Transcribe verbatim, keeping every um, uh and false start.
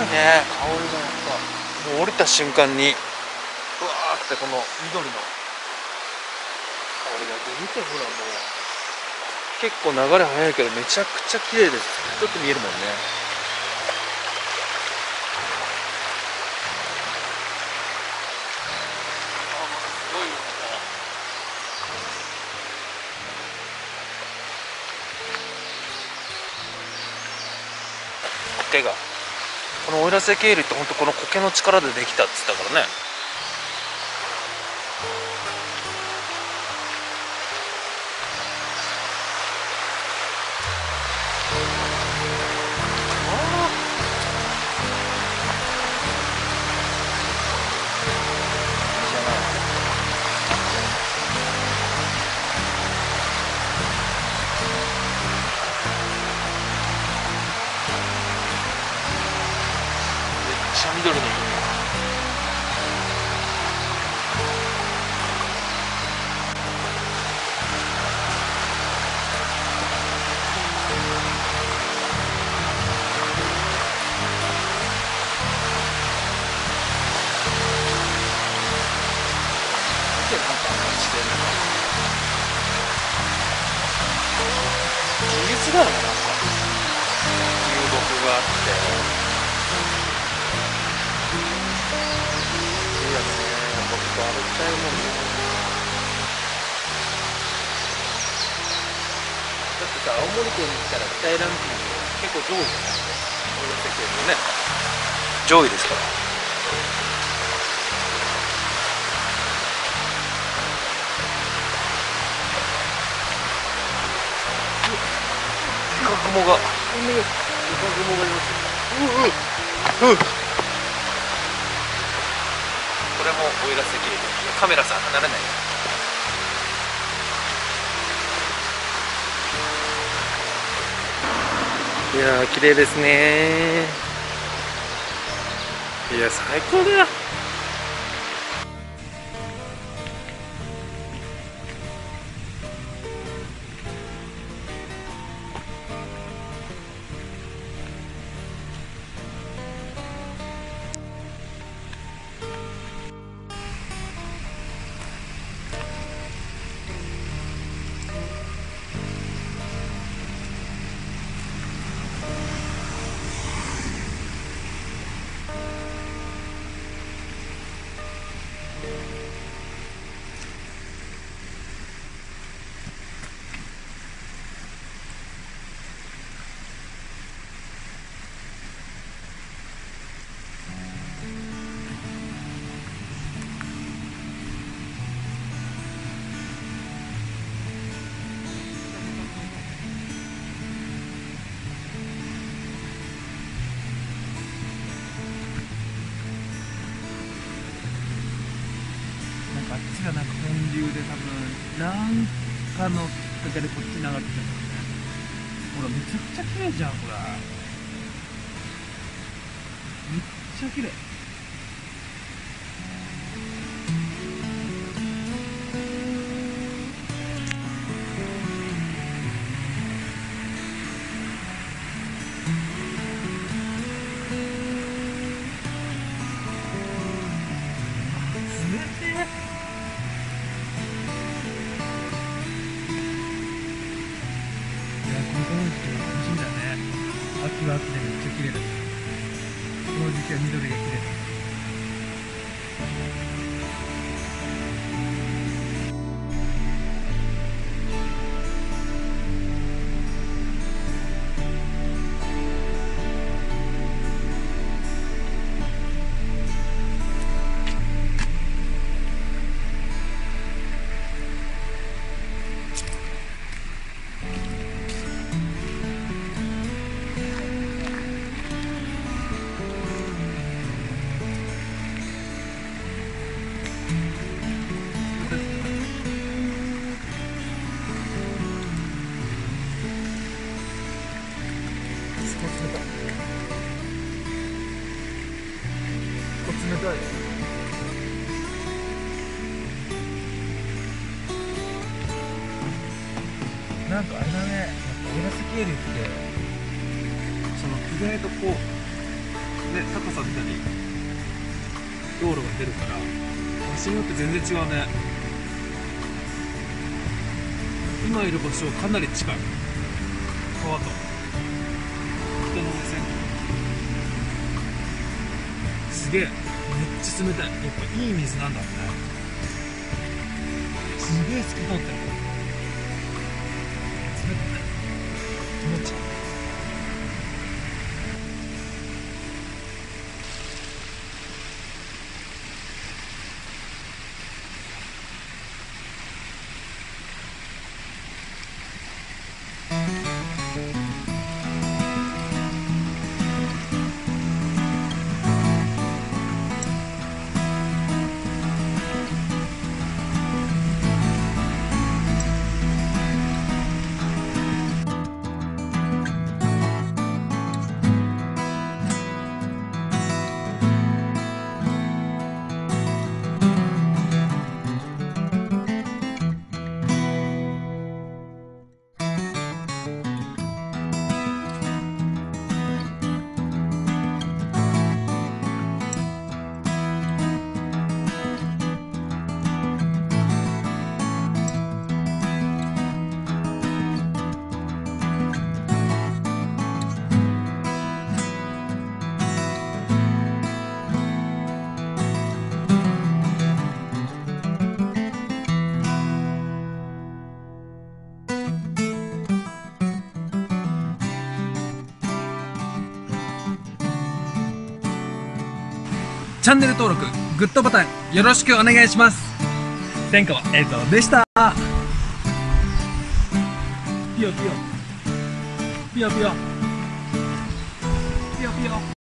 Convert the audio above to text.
ね、香りがやっぱもう降りた瞬間にうわーってこの緑の香りが出て、見てほら、もう結構流れ速いけどめちゃくちゃ綺麗です。ちょっと見えるもんね。苔が、この奥入瀬渓流って本当この苔の力でできたって言ったからね。めっちゃ緑の海。見て、なんか自然の技術だよね。なんか流木があっていいよね。僕と歩きたいもんね。だってさ、青森県に来たら期待ランキング結構上位じゃないですか。奥入瀬渓流ね、上位ですから。イカ雲が、イカ雲がいますよ。ううううこれも奥入瀬渓流。カメラさん離れない。いやー、綺麗ですね。いや、最高だよ。あっちがなんか本流で多分なんかのきっかけでこっちに流れてきたんだろうね。ほらめちゃくちゃ綺麗じゃん。ほらめっちゃ綺麗。秋は秋でめっちゃ綺麗だ。この時期は緑が綺麗だ。冷たい。なんかあれだね、奥入瀬渓流ってその意外とこう高さ出たり道路が出るから場所によって全然違うね。今いる場所かなり近い、川と人の目線。すげえ、めっちゃ冷たい。やっぱいい水なんだろうね。すげえ透き通ってる。冷たい、気持ちいい。チャンネル登録、グッドボタンよろしくお願いします。天川映像でした。ピヨピヨピヨピヨピヨピヨ。